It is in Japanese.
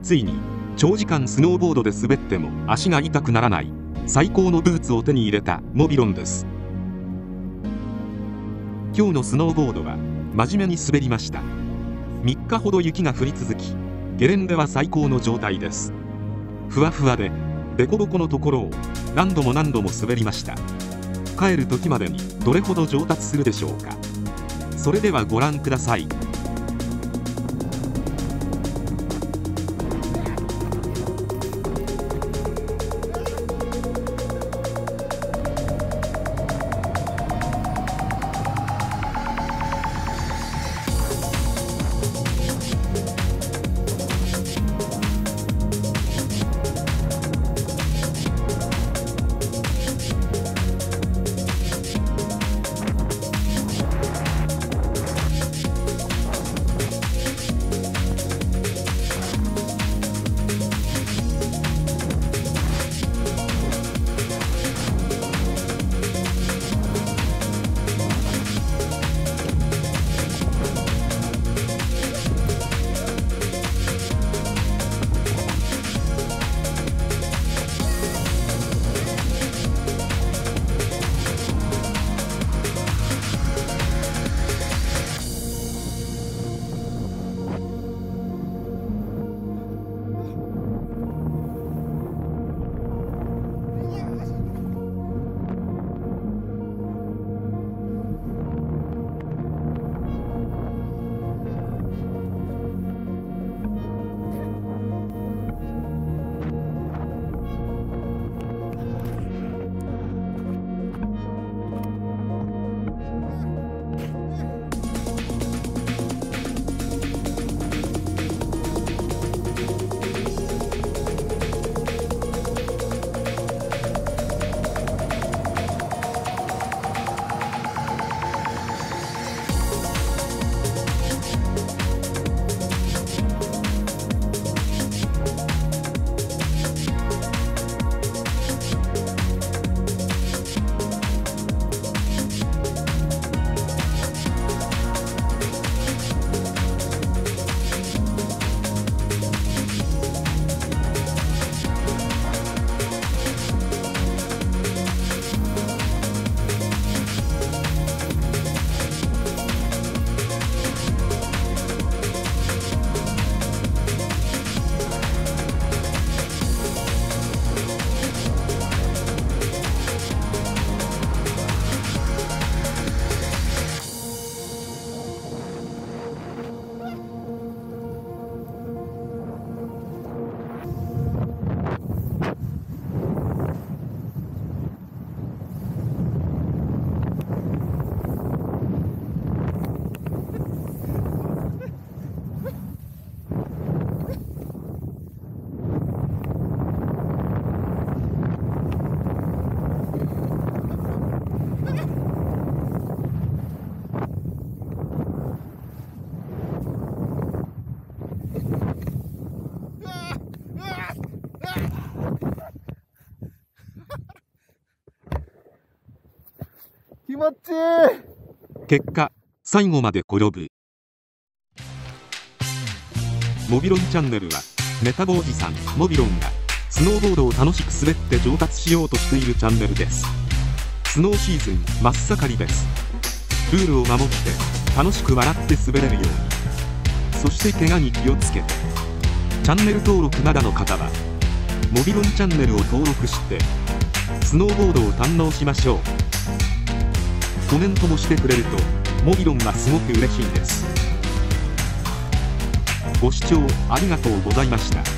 ついに長時間スノーボードで滑っても足が痛くならない最高のブーツを手に入れたモビロンです。今日のスノーボードは真面目に滑りました。3日ほど雪が降り続き、ゲレンデは最高の状態です。ふわふわで凸凹のところを何度も滑りました。帰る時までにどれほど上達するでしょうか。それではご覧ください。 気持ちいい。 結果、最後まで転ぶ。モビロンチャンネルはメタボおじさんモビロンがスノーボードを楽しく滑って上達しようとしているチャンネルです。スノーシーズン真っ盛りです。ルールを守って楽しく笑って滑れるように、そして怪我に気をつけて。チャンネル登録まだの方はモビロンチャンネルを登録してスノーボードを堪能しましょう。コメントもしてくれるとモビロンはすごく嬉しいです。ご視聴ありがとうございました。